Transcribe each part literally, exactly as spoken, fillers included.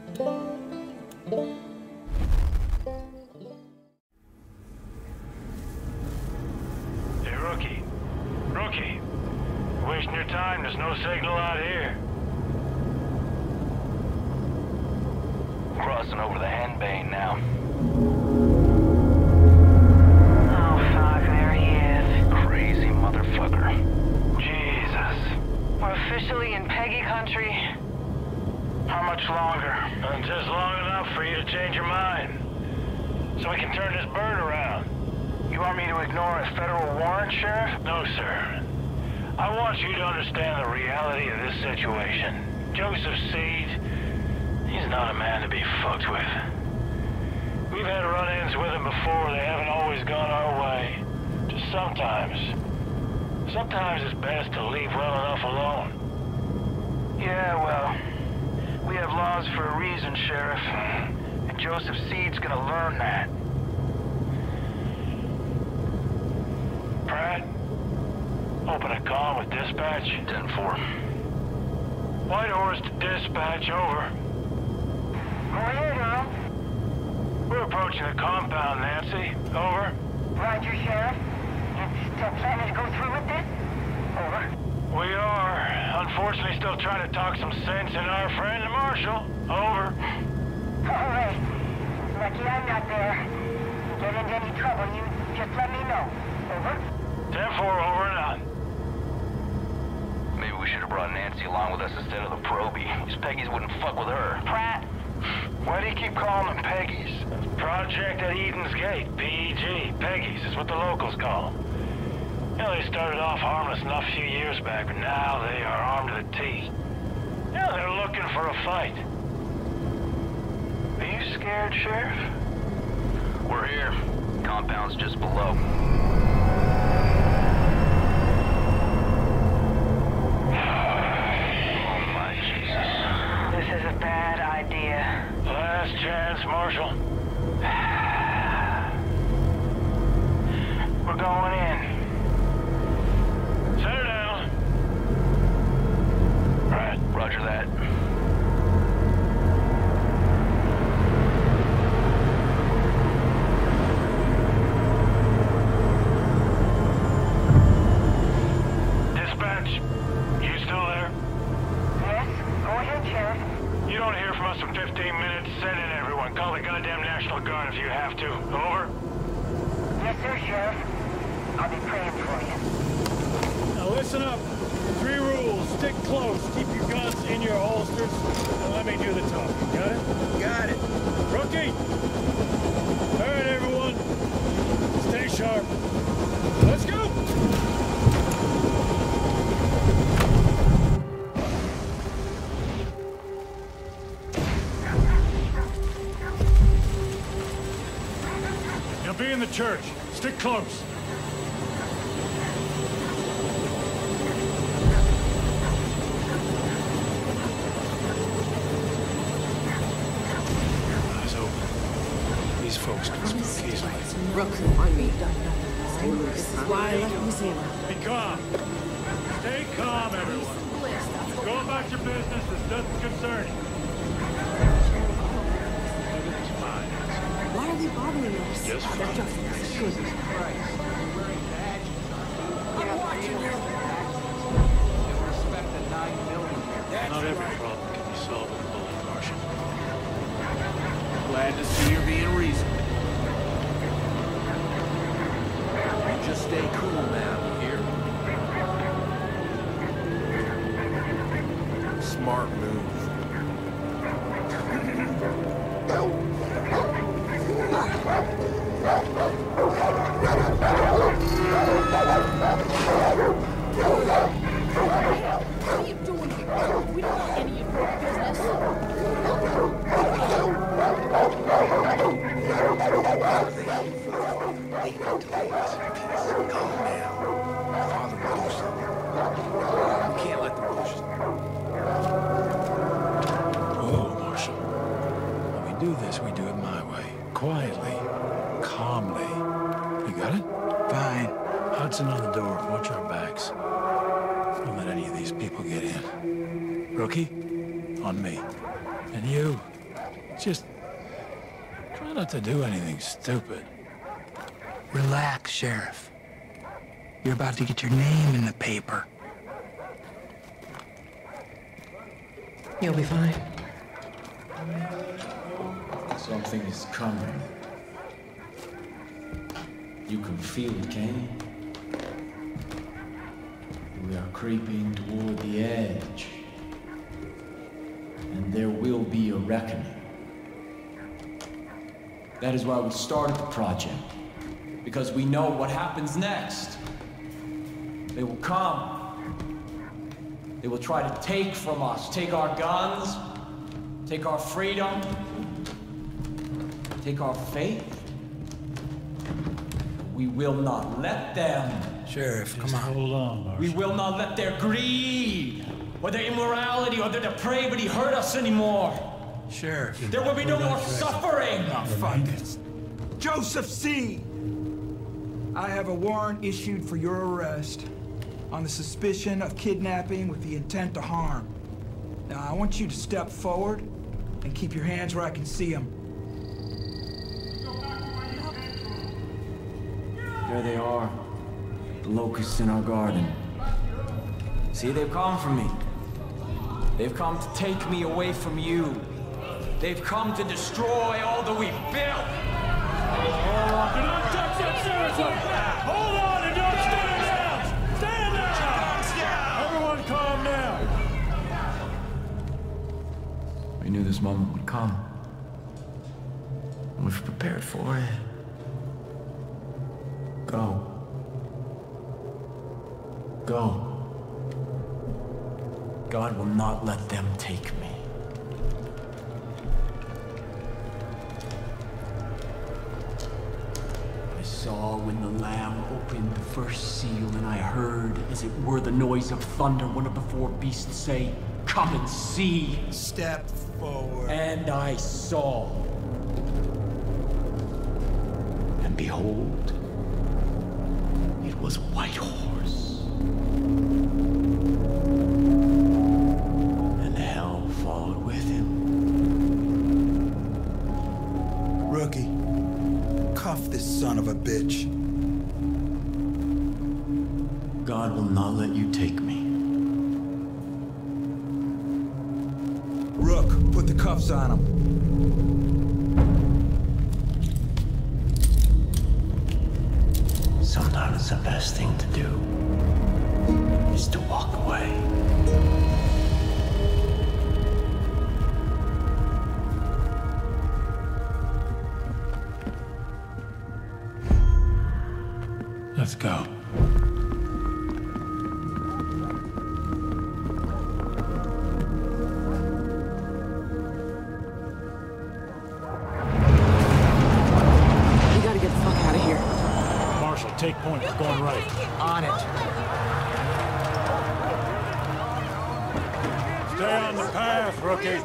Hey, Rookie. Rookie. Wasting your time. There's no signal out here. Crossing over the Henbane now. Oh, fuck, there he is. Crazy motherfucker. Jesus. We're officially in Peggy country. How much longer? Uh, just long enough for you to change your mind. So we can turn this bird around. You want me to ignore a federal warrant, Sheriff? No, sir. I want you to understand the reality of this situation. Joseph Seed, he's not a man to be fucked with. We've had run-ins with him before. They haven't always gone our way. Just sometimes. Sometimes it's best to leave well enough alone. Yeah, well, we have laws for a reason, Sheriff. And Joseph Seed's gonna learn that. Pratt, open a comm with dispatch. ten four. White Horse to dispatch, over. Go ahead, Earl. We're approaching the compound, Nancy. Over. Roger, Sheriff. You still planning to go through with this? Over. We are. Unfortunately, still trying to talk some sense in our friend, the Marshal. Over. All right. Lucky I'm not there. Get into any trouble, you just let me know. Over. ten four, over and out. Maybe we should have brought Nancy along with us instead of the Proby. These Peggies wouldn't fuck with her. Pratt. Why do you keep calling them Peggies? Project at Eden's Gate, P E G. Peggies is what the locals call them. You know, they started off harmless enough a few years back, but now they are armed to the teeth. Yeah, they're looking for a fight. Are you scared, Sheriff? We're here. Compound's just below. Oh my Jesus. This is a bad idea. Last chance, Marshal. We're going in. Set her down. Right. Roger that. Dispatch, you still there? Yes? Go ahead, Sheriff. You don't hear from us in fifteen minutes. Send in everyone. Call the goddamn National Guard if you have to. Over. Yes, sir, Sheriff. I'll be praying for you. Now listen up. Three rules. Stick close. Keep your guns in your holsters. And let me do the talking. Got it? Got it. Rookie! All right, everyone. Stay sharp. Let's go! You'll be in the church. Stick close. These folks can speak easily. Roku on me. This is why I left New Zealand. Be calm. Stay calm, everyone. Go about your business. This doesn't concern you. It's fine. Why are they bothering us? Just Oh, they're fine. just good. Not every problem can be solved with a bullet, Marshal. Glad to see you're being reasonable. You just stay cool now, you hear? Smart move. What are you doing here? We don't want any of your business. They need to lay us in peace. Calm down. Father will do something. We can't let them push us. Oh, Marshal. When we do this, we do it my way. Quietly. Calmly. You got it? Fine. Hudson on the door. Watch our backs. Don't let any of these people get in. Rookie, on me. And you, Just try not to do anything stupid. Relax, Sheriff. You're about to get your name in the paper. You'll be fine. Something is coming. You can feel it, can you? We are creeping toward the edge. And there will be a reckoning. That is why we started the project. Because we know what happens next. They will come. They will try to take from us. Take our guns. Take our freedom. Take our faith. We will not let them. Sheriff, Just come on. hold on, Marshal. We will not let their greed, or their immorality, or their depravity hurt us anymore. Sheriff. There will be no more suffering. Oh, fuck this. Joseph C. I have a warrant issued for your arrest on the suspicion of kidnapping with the intent to harm. Now, I want you to step forward and keep your hands where I can see them. There they are, the locusts in our garden. See, they've come for me. They've come to take me away from you. They've come to destroy all that we've built. Hold on, do not touch that seriously! Hold on and don't stand down! Stand down! Everyone calm down! We knew this moment would come. And we've prepared for it. Go. Go. God will not let them take me. I saw when the Lamb opened the first seal, and I heard, as it were the noise of thunder, one of the four beasts say, "Come and see." Step forward. And I saw. And behold, it was a white horse. And hell followed with him. Rookie, cuff this son of a bitch. God will not let you take me. Rook, put the cuffs on him. Sometimes the best thing to do is to walk away. Let's go. We gotta get the fuck out of here. Marshal, take point. We're going right. On it. Stay on the path, rookie.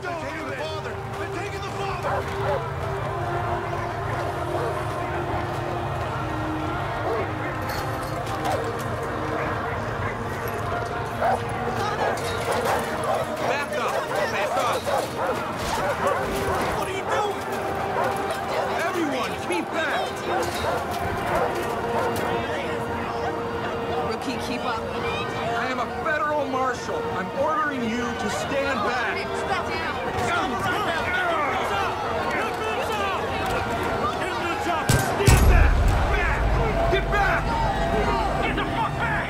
Back up! Back up! What are you doing? Everyone, keep back! Rookie, keep up. I am a federal marshal. I'm ordering you to stand back. Step down. Get back! Get the fuck back!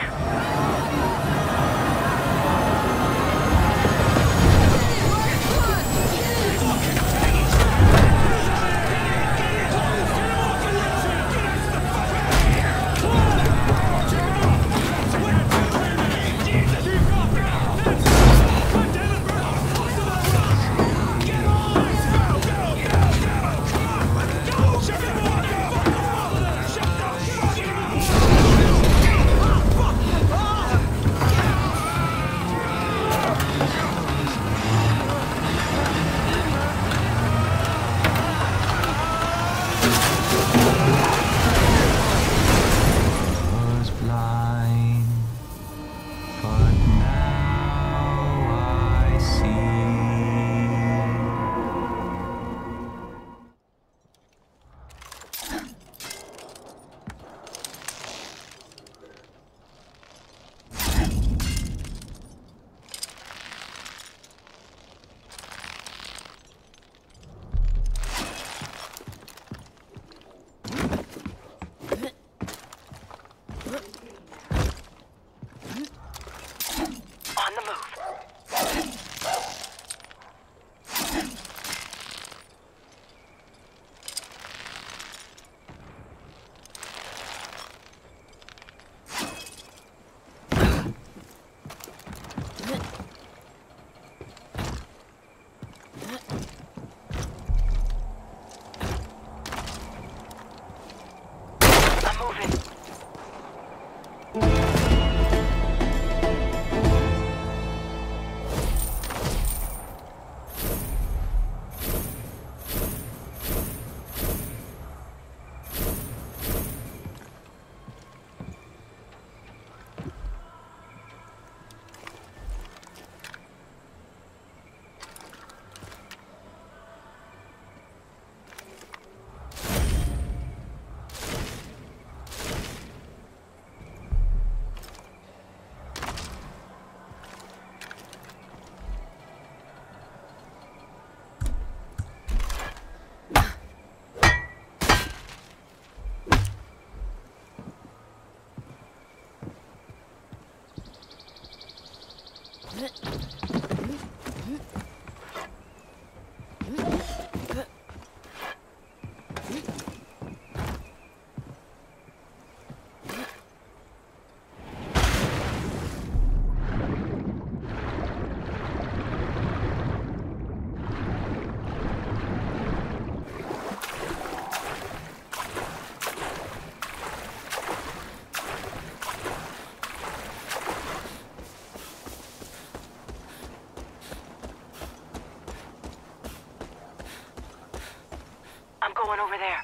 I'm going over there.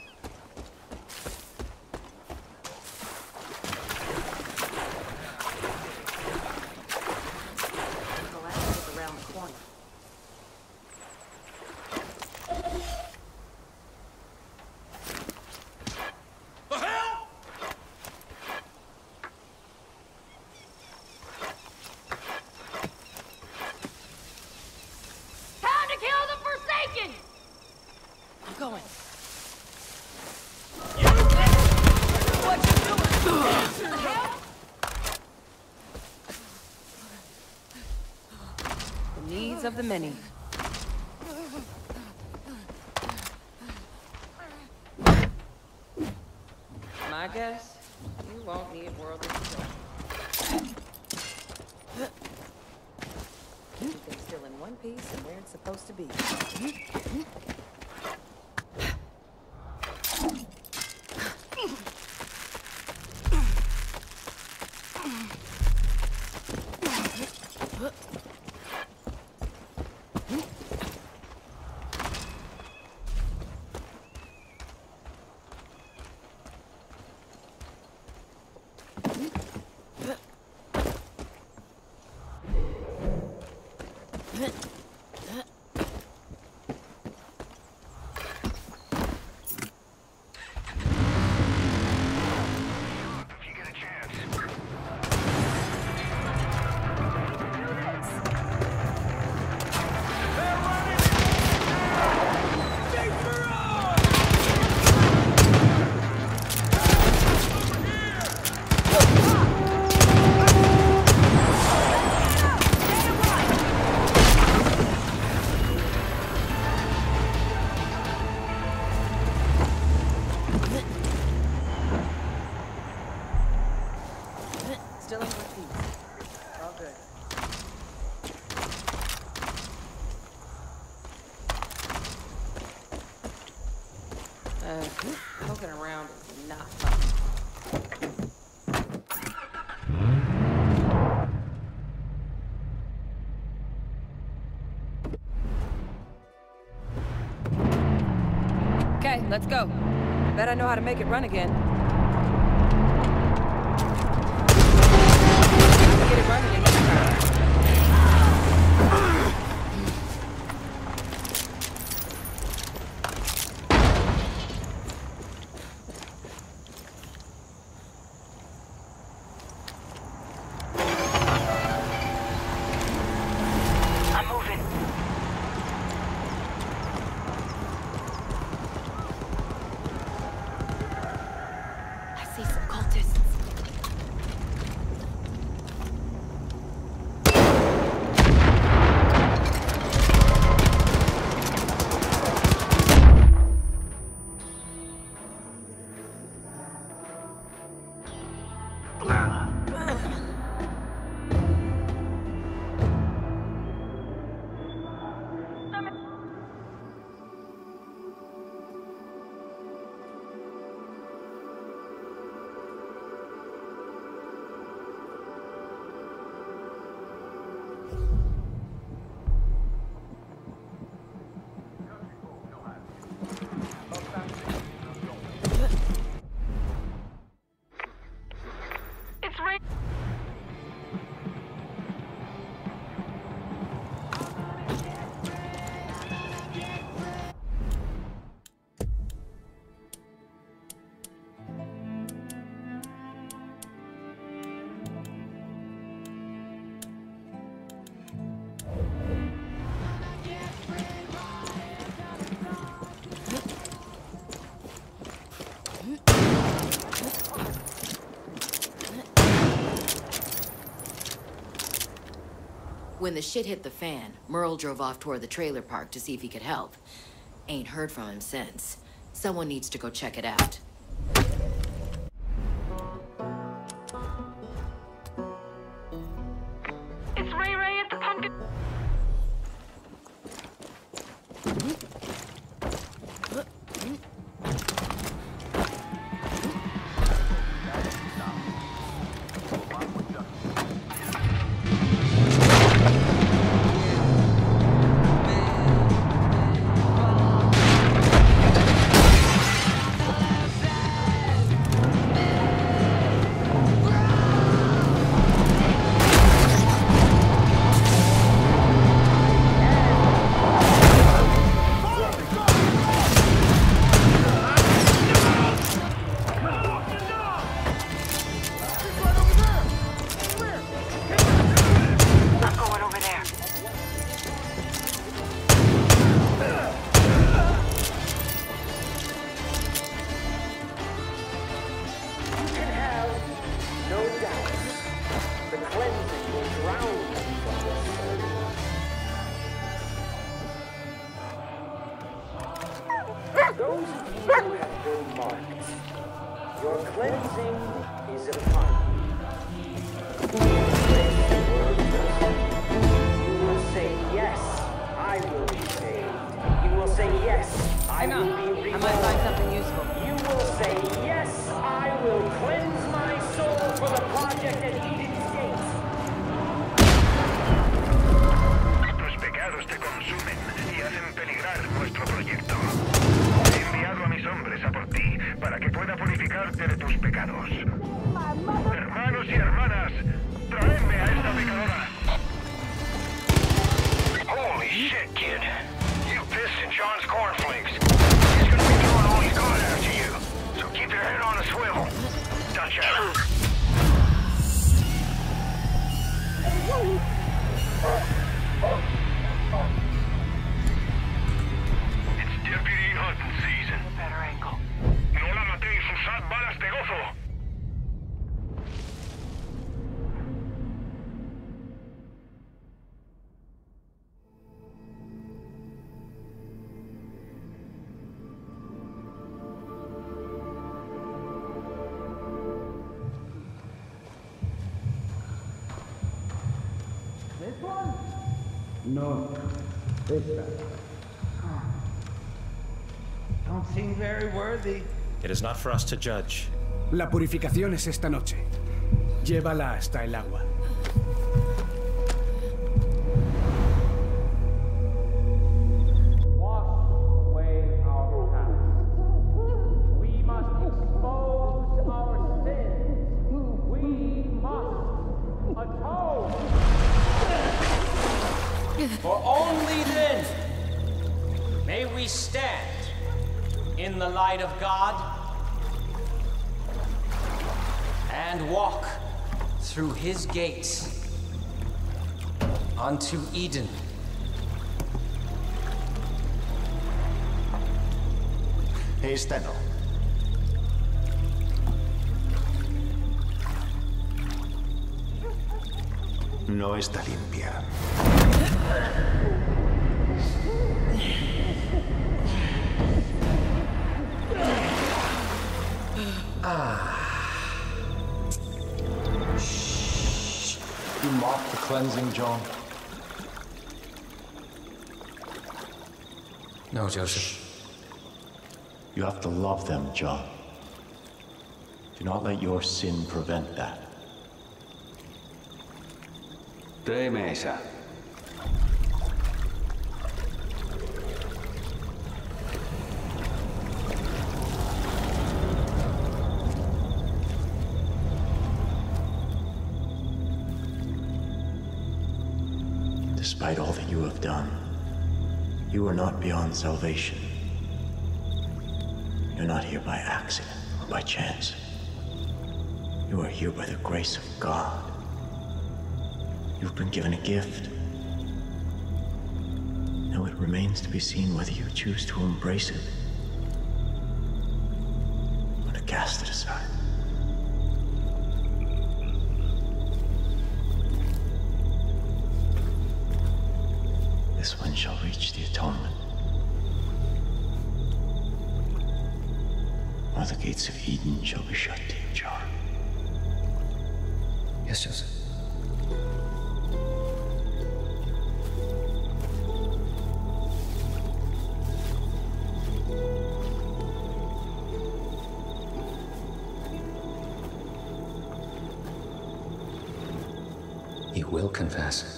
The last is around the corner. Going. The needs of the many. My guess, you won't need worldly possessions. Everything's still in one piece and where it's supposed to be. Still in one piece. All good. Uh, poking around is not fun. Okay, let's go. Bet I know how to make it run again. Get it running in this time. I'm moving. I see some cultists. It's right. When the shit hit the fan, Merle drove off toward the trailer park to see if he could help. Ain't heard from him since. Someone needs to go check it out. It's Ray Ray at the pumpkin. those of you who have been marked, your cleansing is upon you. You will say, yes, I will be saved. You will say, yes, I will be reborn. I might find something useful. You will say, yes, I will cleanse my soul for the project at Eden's Gate. Tus pecados te consumen y hacen peligrar nuestro proyecto. He enviado a mis hombres a por ti para que pueda purificarte de tus pecados. Hermanos y hermanas, traedme a esta pecadora. Holy shit, kid. You pissed in John's cornflakes. He's gonna be doing all he's got after you. So keep your head on a swivel. Gotcha. It's deputy hunting season. Better angle. No la matéis, usad balas de gozo. No, esta. Don't seem very worthy. It is not for us to judge. La purificación es esta noche. Llévala hasta el agua. Wash away our past. We must expose our sins. We must atone. For only then may we stand in the light of God and walk through his gates unto Eden. Esta no. No está limpia. Ah. Shh. You mocked the cleansing, John. No, Joseph. You have to love them, John. Do not let your sin prevent that. Tráeme esa. Despite all that you have done, you are not beyond salvation. You're not here by accident or by chance. You are here by the grace of God. You've been given a gift. Now it remains to be seen whether you choose to embrace it or to cast it aside. This one shall reach the atonement, or the gates of Eden shall be shut to you, John. Yes, Joseph. You will confess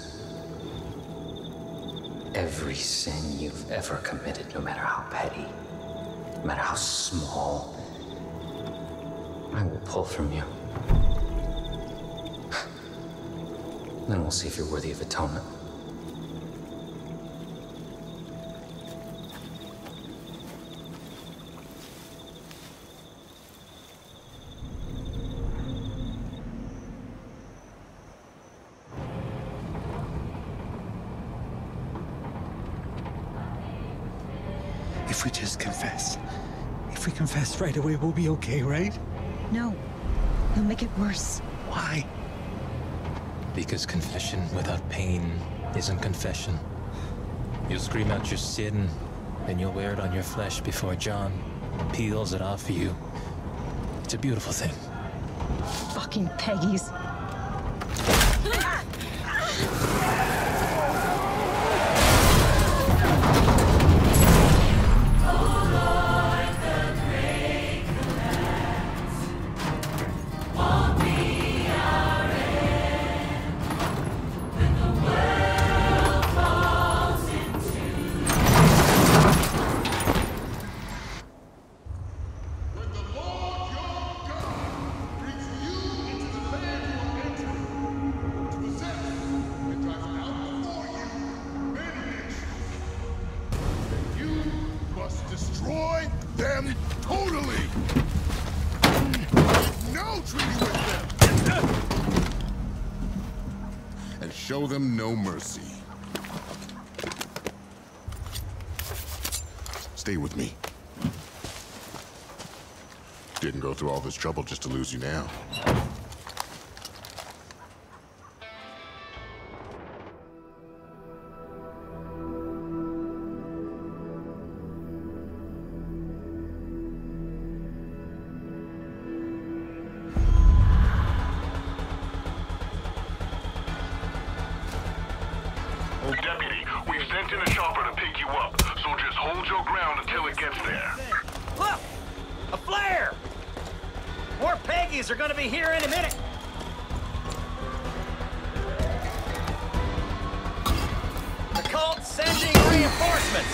every sin you've ever committed, no matter how petty, no matter how small. I will pull from you. Then we'll see if you're worthy of atonement. If we just confess. If we confess right away, we'll be okay, right? No. You'll make it worse. Why? Because confession without pain isn't confession. You'll scream out your sin, Then you'll wear it on your flesh before John peels it off you. It's a beautiful thing. Fucking Peggy's. Show them no mercy. Stay with me. Didn't go through all this trouble just to lose you now. Are gonna be here in a minute. The cult sending reinforcements.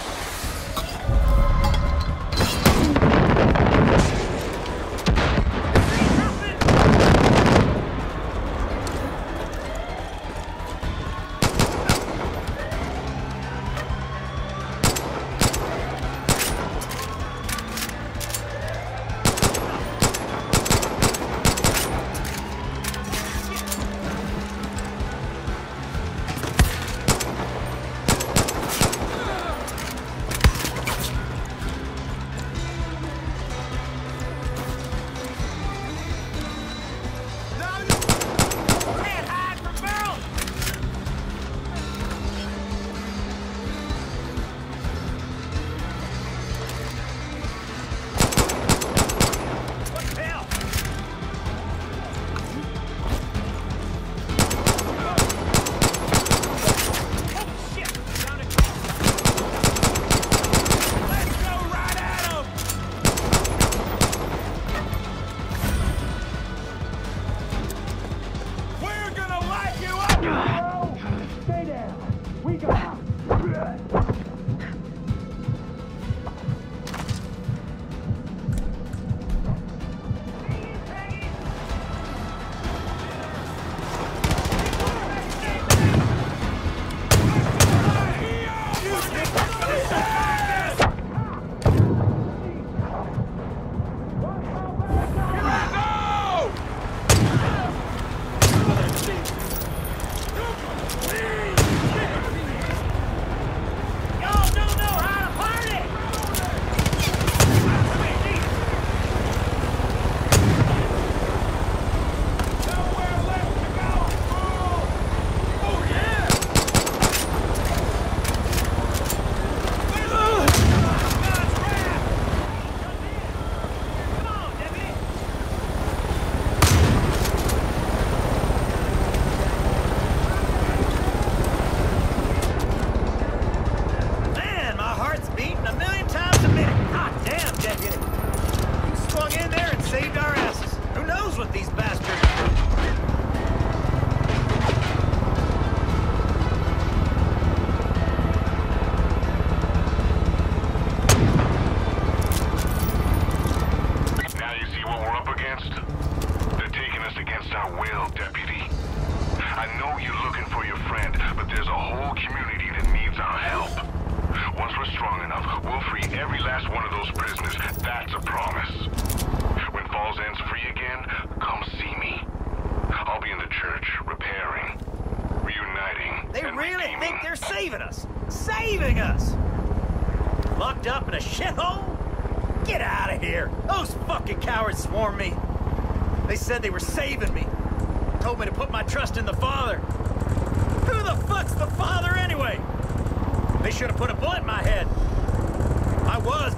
Said they were saving me. Told me to put my trust in the Father. Who the fuck's the Father anyway? They should have put a bullet in my head.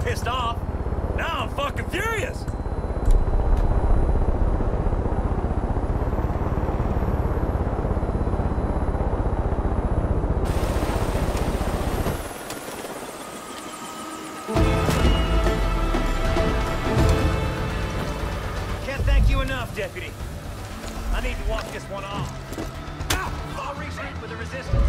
pissed off. Now I'm fucking furious. Can't thank you enough, Deputy. I need to walk this one off. Ah, I'll reshoot with the resistance.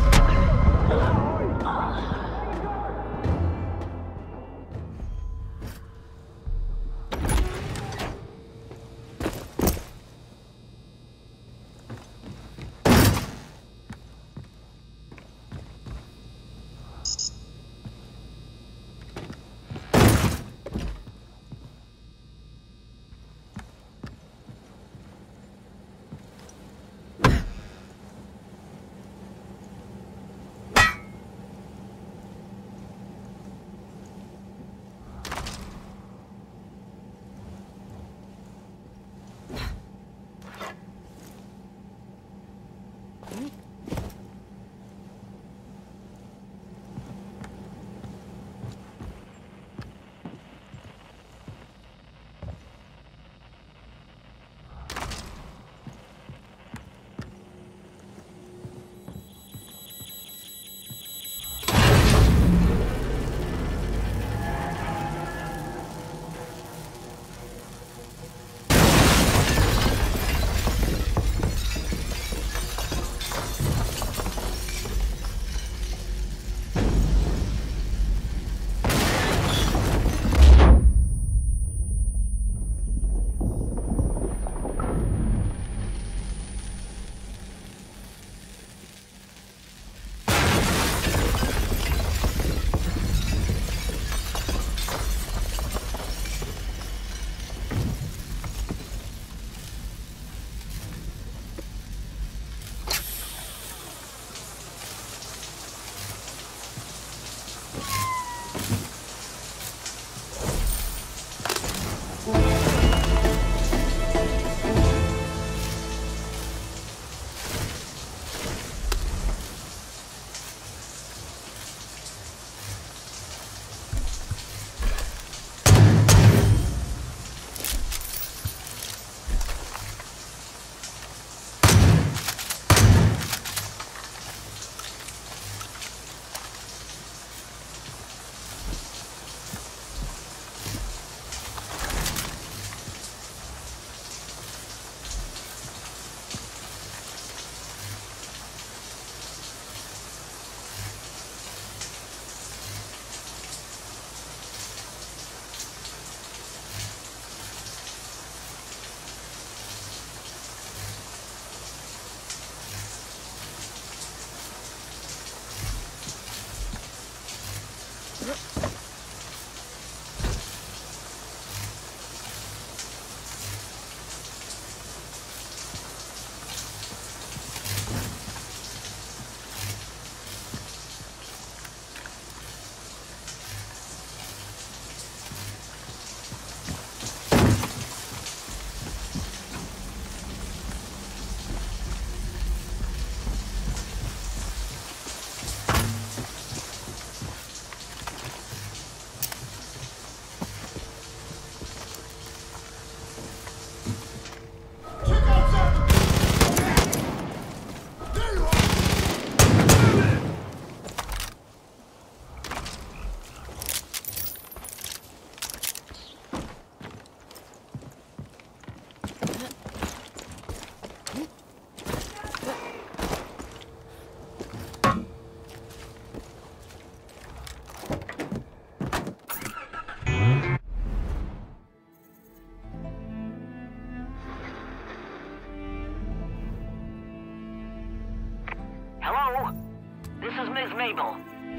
Hello? This is Miss Mabel.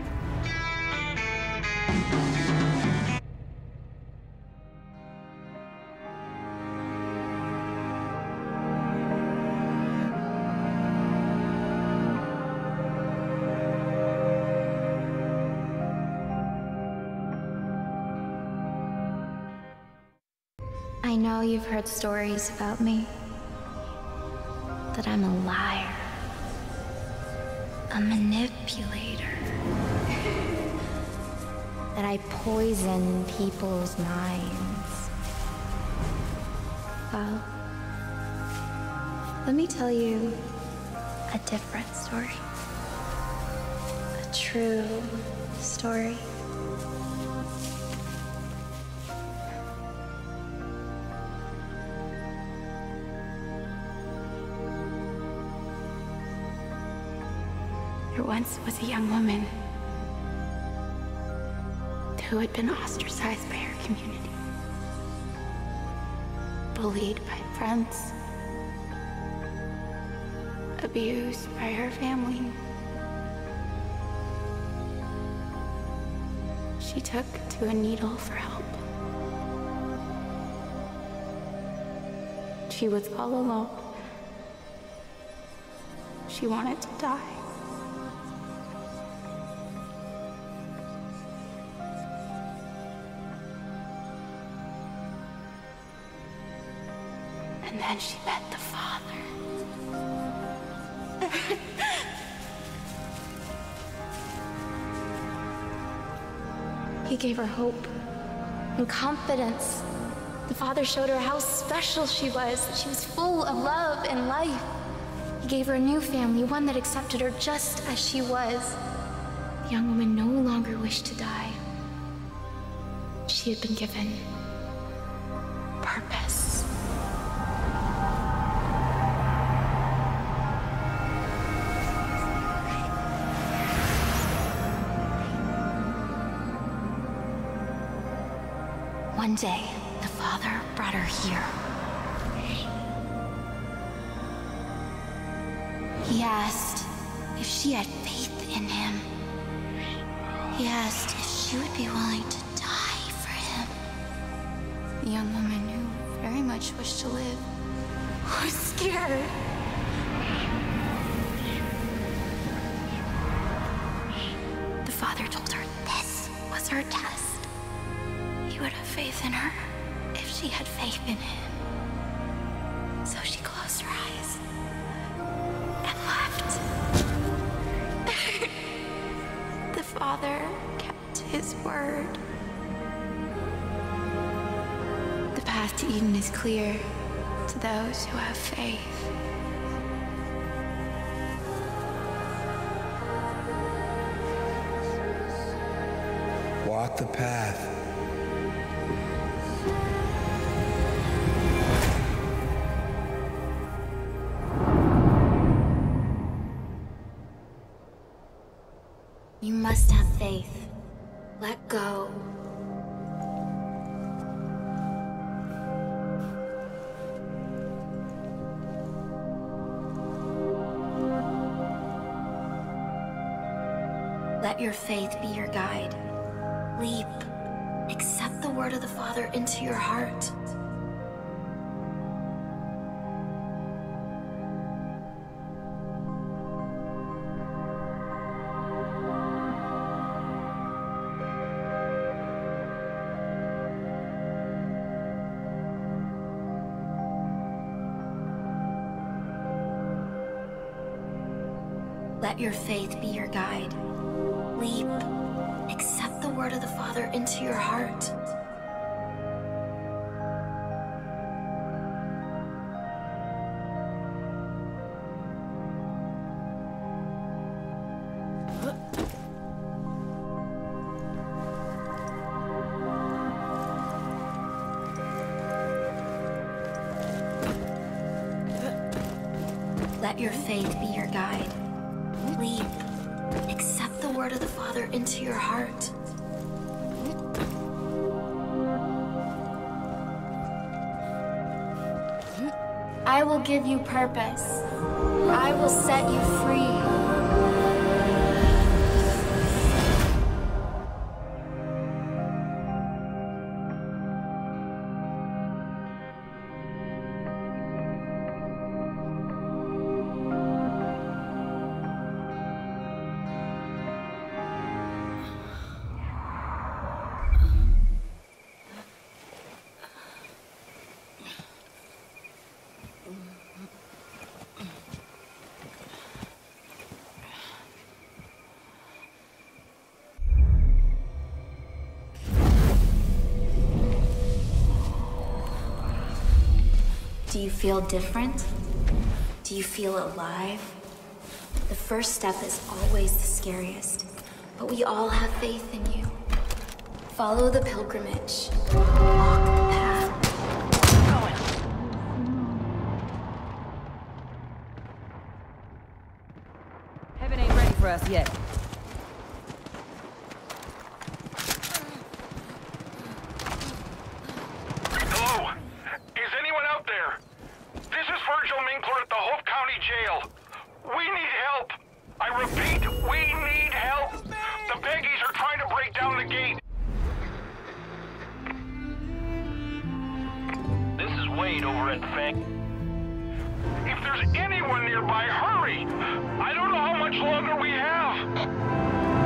I know you've heard stories about me. That I'm a liar. A manipulator. that I poison people's minds. Well, let me tell you a different story. A true story. There once was a young woman who had been ostracized by her community, bullied by friends, abused by her family. She took to a needle for help. She was all alone. She wanted to die. And then she met the Father. He gave her hope and confidence. The Father showed her how special she was, that she was full of love and life. He gave her a new family, one that accepted her just as she was. The young woman no longer wished to die. She had been given purpose. One day, the Father brought her here. He asked if she had faith in him. He asked if she would be willing to die for him. The young woman, who very much wished to live, was scared. The Father told her this was her test. He would have faith in her if she had faith in him. So she closed her eyes and left. The Father kept his word. The path to Eden is clear to those who have faith. Walk the path. You must have faith. Let go. Let your faith be your guide. Leap. Accept the word of the Father into your heart. Let your faith be your guide. Leap. Accept the word of the Father into your heart. Let your faith be your guide. Leap. Accept the word of the Father into your heart. I will give you purpose. I will set you free. Do you feel different? Do you feel alive? The first step is always the scariest, but we all have faith in you. Follow the pilgrimage. Walk the path. Keep going. Heaven ain't ready for us yet. Hello? Is anyone out there? This is Virgil Minkler at the Hope County Jail. We need help. I repeat, we need help. The Peggies are trying to break down the gate. This is Wade over at the Fang. If there's anyone nearby, hurry! I don't know how much longer we have.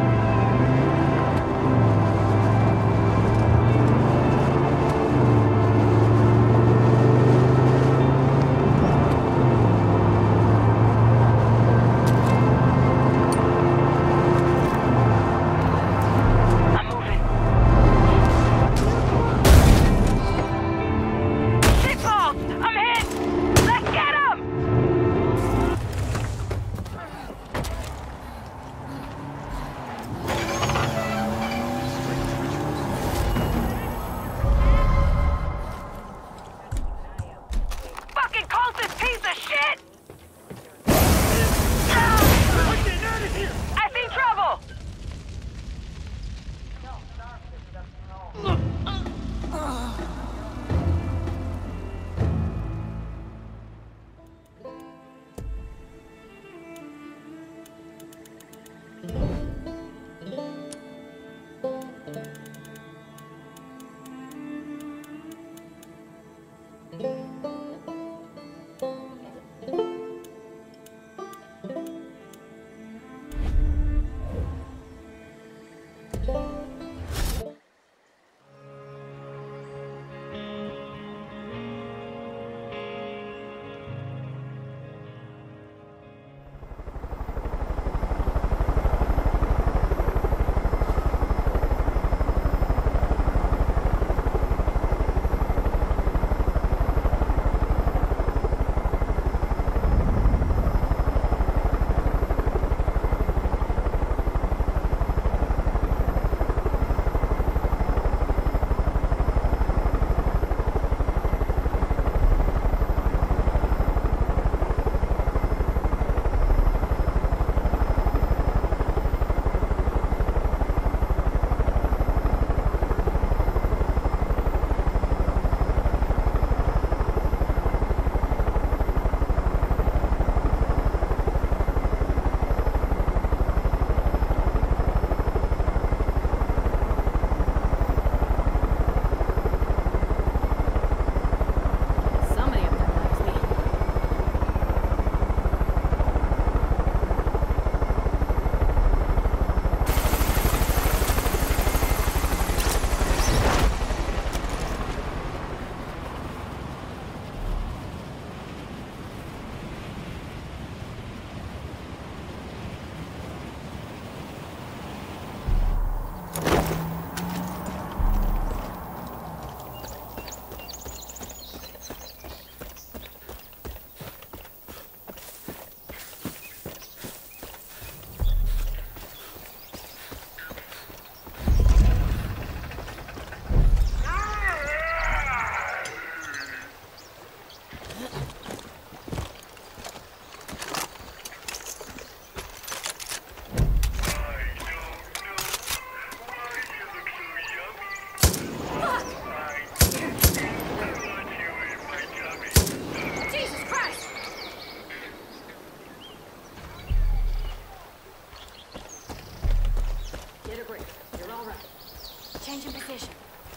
Changing position.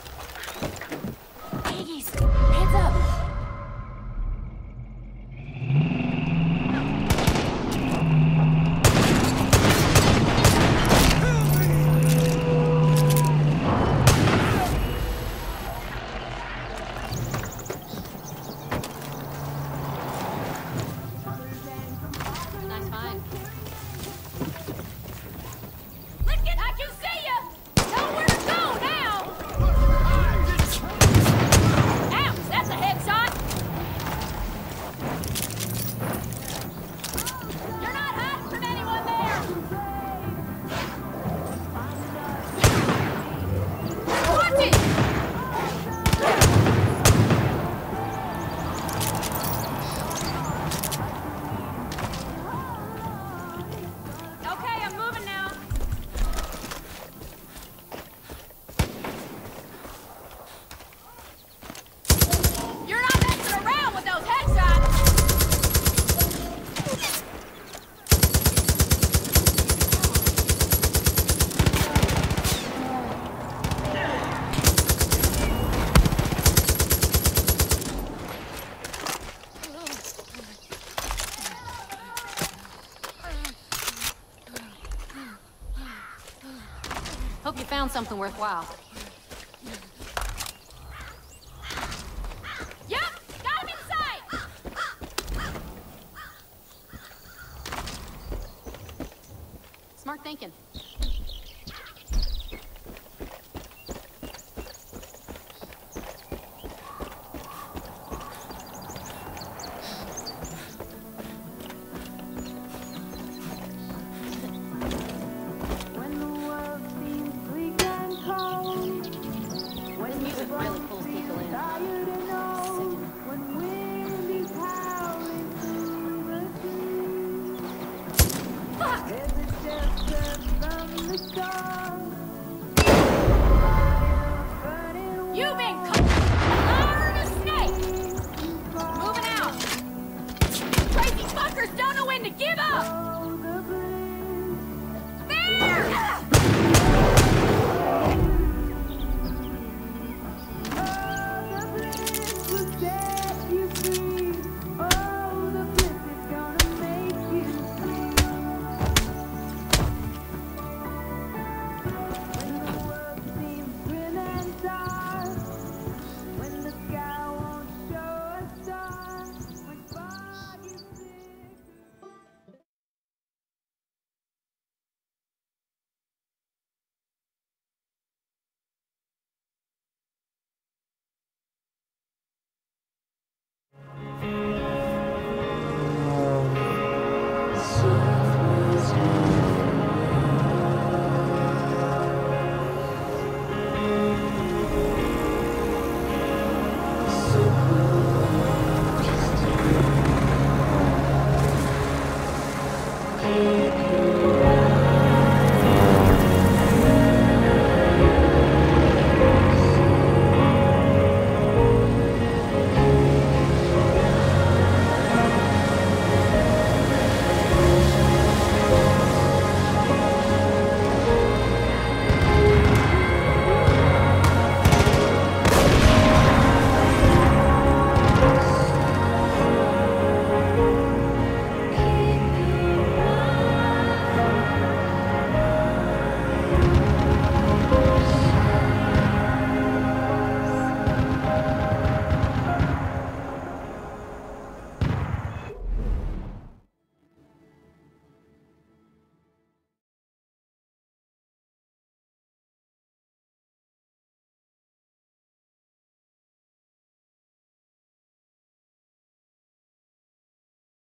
Piggies, heads up. That's a something worthwhile. Yep, got him inside! Smart thinking.